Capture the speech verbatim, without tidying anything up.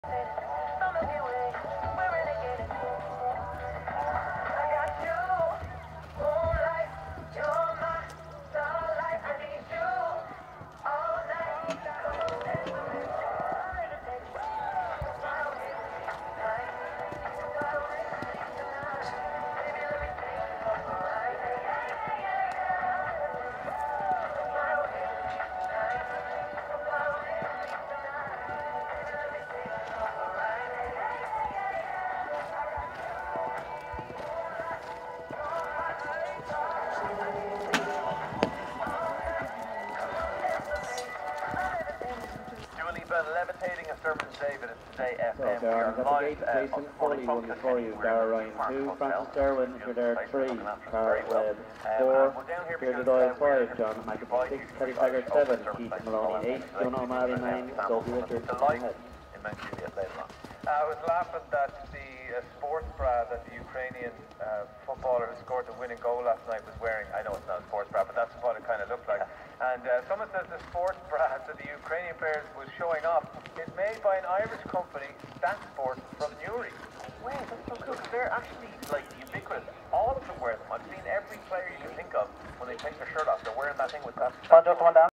Levitating a Sturman David is today F M. So there are live Jason Foley one before you, Dara Ryan two, Francis Derwin, you're there three, Carl Webb four, Peter Doyle five, John McAfee six, Terry Taggart seven, Keith Maloney eight, John O'Malley nine, Sophie Richards ten. I was laughing that the uh, sports bra that the Ukrainian uh, footballer who scored the winning goal last night was wearing. I know it's not a sports bra, but that's what it kind of looked like. And uh, someone says the sports bra that the Ukrainian players was showing off is made by an Irish company, Stat Sport, from Newry. Wow, that's so cool, because they're actually like ubiquitous. All of them wear them. I've seen every player you can think of when they take their shirt off. They're wearing that thing with that.